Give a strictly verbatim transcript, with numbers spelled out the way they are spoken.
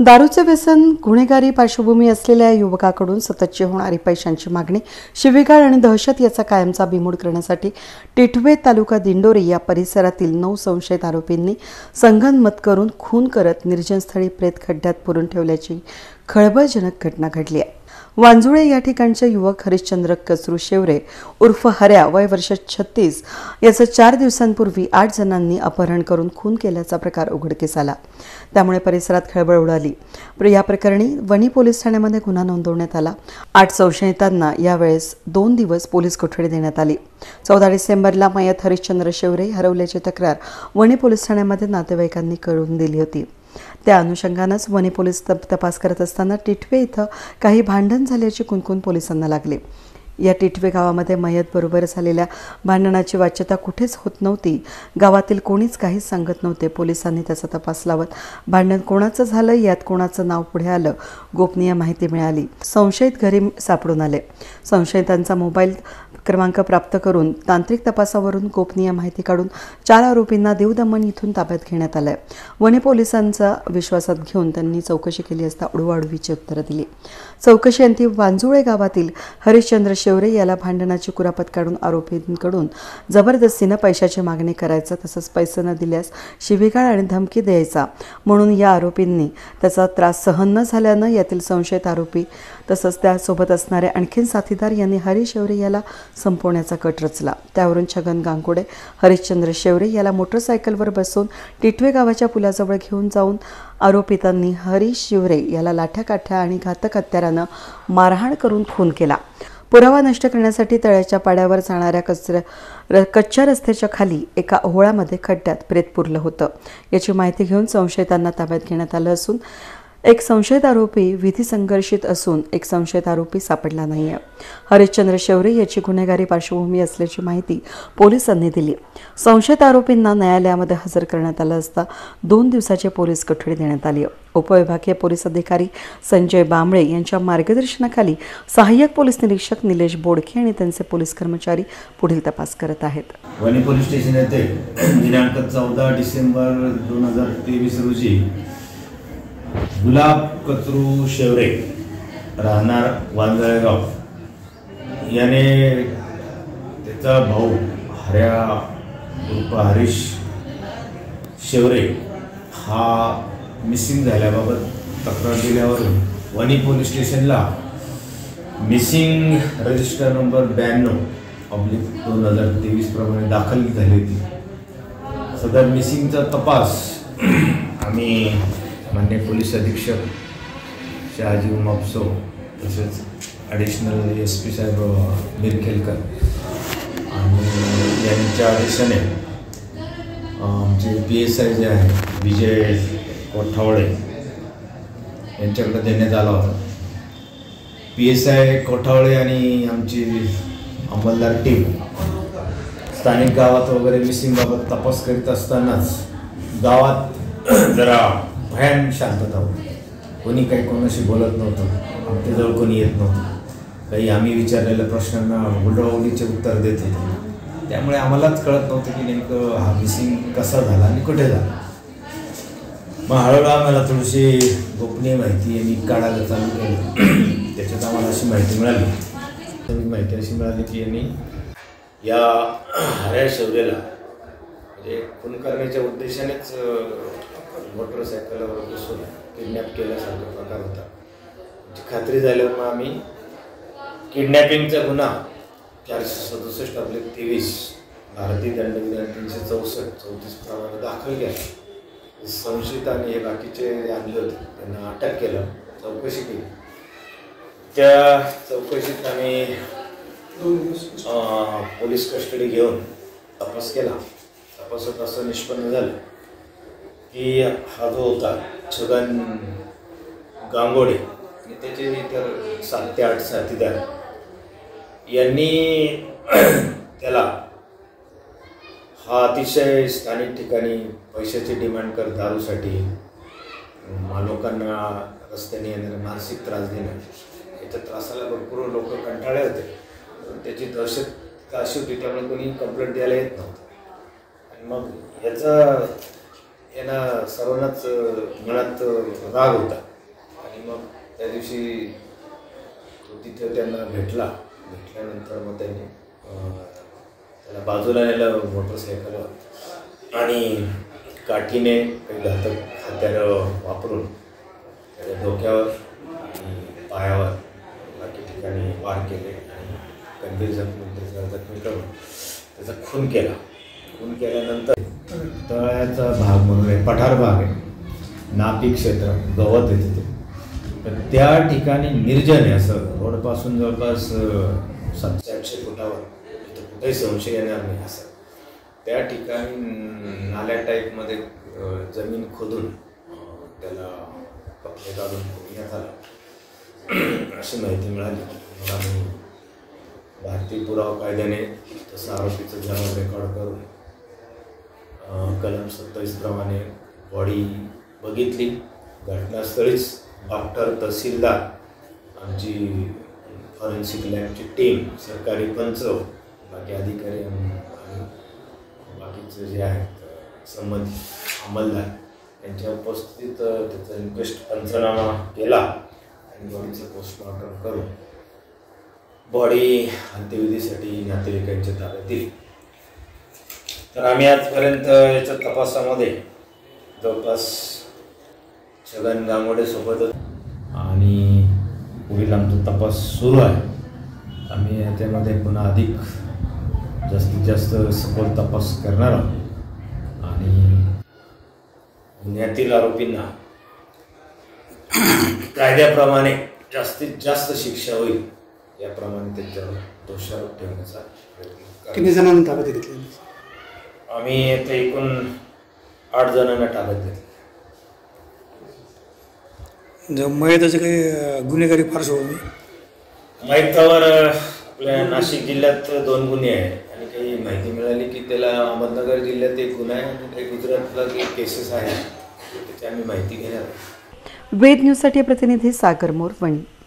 दारूचे व्यसन, गुन्हेगारी पार्श्वभूमी असलेल्या युवकाकडून सततची होणारी पैशांची मागणी, शिवीगाळ आणि दहशत याचा कायमचा बिमोड करण्यासाठी टिटवे तालुका दिंडोरी या परिसरातील नऊ संशयित आरोपींनी संगनमत करून खून करत निर्जनस्थळी प्रेत खड्ड्यात पुरून ठेवल्याची खळबळजनक घटना घडली आहे. वांजुळे या ठिकाणचे युवक हरिश्चंद्र कचरू शेवरे उर्फ हऱ्या वय वर्ष छत्तीस याचं चार दिवसांपूर्वी आठ जणांनी अपहरण करून खून केल्याचा प्रकार उघडकीस आला. त्यामुळे परिसरात खळबळ उडाली. या प्रकरणी वणी पोलीस ठाण्यामध्ये गुन्हा नोंदवण्यात आला. आठ संशयितांना यावेळेस दोन दिवस पोलीस कोठडी देण्यात आली. चौदा डिसेंबरला मयत हरिश्चंद्र शेवरे हरवल्याची तक्रार वणी पोलीस ठाण्यामध्ये नातेवाईकांनी कळवून दिली होती. त्या अनुषंगानेच वणी पोलीस तपास करत असताना टिटवे इथं काही भांडण झाल्याची कुणकुण पोलिसांना लागली. या टिटवे गावामध्ये मयत बरोबर झालेल्या भांडणाची वाच्यता कुठेच होत नव्हती. गावातील कोणीच काहीच सांगत नव्हते. पोलिसांनी त्याचा तपास लावत भांडण कोणाचं झालं, यात कोणाचं नाव पुढे आलं, गोपनीय माहिती मिळाली. संशयित घरी सापडून आले. संशयितांचा मोबाईल क्रमांक प्राप्त करून तांत्रिक तपासावरून गोपनीय माहिती काढून चार आरोपींना देवदमन इथून ताब्यात घेण्यात आलंय. वणी पोलिसांचा विश्वासात घेऊन त्यांनी चौकशी केली असता उडवाउडवीची उत्तरं दिली. चौकशी अंती वांजुळे गावातील हरिश्चंद्र शेवरे याला भांडणाची कुरापत काढून आरोपींकडून जबरदस्तीनं पैशाची मागणी करायचं, तसंच पैसे न दिल्यास शिवीगाळ आणि धमकी द्यायचा म्हणून या आरोपींनी त्याचा त्रास सहन न झाल्यानं यातील संशयित आरोपी तसंच त्यासोबत असणारे आणखीन साथीदार यांनी हरी शेवरे याला संपवण्याचा कट रचला. त्यावरून छगन गांगुडे हरिश्चंद्र शेवरे याला मोटरसायकलवर बसवून टिटवे गावाच्या पुलाजवळ घेऊन जाऊन आरोपितांनी हरी शेवरे याला लाठ्याकाठ्या आणि घातक हत्यारानं मारहाण करून खून केला. पुरावा नष्ट करण्यासाठी तळ्याच्या पाड्यावर जाणाऱ्या कचऱ्या कच्च्या रस्त्याच्या खाली एका ओहळामध्ये खड्ड्यात प्रेत पुरलं होतं. याची माहिती घेऊन संशयितांना ताब्यात घेण्यात आलं असून एक संशयित आरोपी विधी संघर्षित असून एक संशयित आरोपी सापडला नाही आहे. हरिश्चंद्र शेवरे याची गुन्हेगारी पार्श्वभूमी असल्याची माहिती पोलिसांनी दिली. संशयित आरोपींना न्यायालयामध्ये हजर करण्यात आलं असता दोन दिवसाची पोलीस कोठडी देण्यात आली. उपविभागीय पोलीस अधिकारी संजय बांबळे यांच्या मार्गदर्शनाखाली सहाय्यक पोलीस निरीक्षक निलेश बोडके आणि त्यांचे पोलीस कर्मचारी पुढील तपास करत आहेत. वणी पोलीस स्टेशन येथे दिनांक चौदा डिसेंबर दोन हजार तेवीस रोजी गुलाब कचरू शेवरे राहणार वांजळेगाव याने त्याचा भाऊ हऱ्या उर्फ हरीश शेवरे हा मिसिंग झाल्याबाबत तक्रार दिल्यावरून वणी पोलीस स्टेशनला मिसिंग रजिस्टर नंबर ब्याण्णव ऑब्लिक दोन हजार तेवीस प्रमाणे दाखल झाली होती. सदर मिसिंगचा तपास आम्ही मान्य पोलीस अधीक्षक शहाजी मापसो तसेच ॲडिशनल एस पी साहेब मिरखेलकर आणि यांच्या आदेशाने आमचे पी एस आय जे आहे विजय कोठावळे यांच्याकडे देण्यात आला होता. पी एस आय कोठावळे आणि आमची अंमलदार टीम स्थानिक गावात वगैरे मिसिंगबाबत तपास करीत असतानाच गावात जरा भयान शांतता होती. कोणी काही कोणाशी बोलत नव्हतं. आमच्याजवळ कोणी येत नव्हतं. काही आम्ही विचारलेल्या प्रश्नांना उलटवाउलटीचे उत्तर देत होते. त्यामुळे आम्हालाच कळत नव्हतं की नेमकं हा मिसिंग कसा झाला आणि कुठे झाला. मग हळूहळू आम्हाला थोडीशी गोपनीय माहिती आम्ही काढायला चालू केलं. त्याच्यात आम्हाला अशी माहिती मिळाली माहिती अशी मिळाली की यांनी या हऱ्या शेवरेला म्हणजे खून करण्याच्या उद्देशानेच मोटरसायकलवर बसून किडनॅप केल्यासारखा प्रकार होता. जी खात्री झाल्यावर मग आम्ही किडनॅपिंगचा गुन्हा चारशे सदुसष्ट आपले तेवीस भारतीय दंडविधान तीनशे चौसष्ट चौतीस प्रमाणे दाखल केला. संशयित आणि हे बाकीचे आणले होते त्यांना अटक केलं, चौकशी केली. त्या चौकशीत आम्ही पोलीस कस्टडी घेऊन तपास केला. तपासात असं निष्पन्न झालं की हा जो होता छगन गांगोडे आणि त्याचे इतर सात ते आठ साथीदार यांनी त्याला हा अतिशय स्थानिक ठिकाणी पैशाची डिमांड कर दारूसाठी लोकांना रस्त्याने येणारे मानसिक त्रास देणं याच्या त्रासाला भरपूर लोक कंटाळले होते. त्याची दहशत अशी होती त्यामुळे कोणी कंप्लेंट द्यायला येत नव्हतं. आणि मग याचा यांना सर्वांनाच मनात राग होता. आणि मग त्या दिवशी तो तिथे त्यांना भेटला. भेटल्यानंतर मग त्यांनी अं, त्याला बाजूला नेलं मोटरसायकलवर आणि काठीने काही घातक हत्यारं वापरून त्याच्या डोक्यावर आणि पायावर बाकी ठिकाणी वार केले आणि गंभीर जखमी त्याचा जखमी करून त्याचा खून केला. खून केल्यानंतर तळ्याचा भाग म्हणून आहे, पठार भाग आहे, नापीक क्षेत्र, गवत आहे तिथे. तर त्या ठिकाणी निर्जन आहे, असं रोडपासून जवळपास सातशे आठशे फुटावर, तिथं कुठेही संशय येणार नाही असं त्या ठिकाणी नाल्या टाईपमध्ये जमीन खोदून त्याला कपडे काढून ठेवण्यात आला अशी माहिती मिळाली. मग आम्ही भारतीय पुरावा कायद्याने तसं आरोपीचं जन्म रेकॉर्ड करून कलम सत्तावीस प्रमाणे बॉडी बघितली. घटनास्थळीच डॉक्टर, तहसीलदार, आमची फॉरेन्सिक लॅबची टीम, सरकारी पंच, बाकी अधिकारी आणि बाकीचे जे आहेत संबंधित अंमलदार यांच्या उपस्थितीत त्याचा इन्क्वेस्ट पंचनामा केला आणि बॉडीचं पोस्टमॉर्टम करून बॉडी अंत्यविधीसाठी नातेवाईकांच्या ताब्यात दिली. तर आम्ही आजपर्यंत याच्या तपासामध्ये जवळपास छगन गांगोडे सोबतच आणि पुढील आमचा तपास सुरू आहे. आम्ही याच्यामध्ये पुन्हा अधिक जास्तीत जास्त सखोल तपास करणार आहोत आणि गुन्ह्यातील आरोपींना कायद्याप्रमाणे जास्तीत जास्त शिक्षा होईल याप्रमाणे त्यांच्यावर दोषारोप ठेवण्याचा प्रयत्न. किती जणांना ताब्यात घेतले? आम्ही इथे एकूण आठ जणांना ताब्यात घेतले. मयताचे काही गुन्हेगारी पार्श्वभूमी माहितावर आपल्या नाशिक जिल्ह्यात दोन गुन्हे आहेत आणि काही माहिती मिळाली की त्याला अहमदनगर जिल्ह्यात एक गुन्हा आहे आणि काही गुजरातला काही केसेस आहेत, त्याची आम्ही माहिती घेणार. वेद न्यूजसाठी प्रतिनिधी सागर मोर, वणी.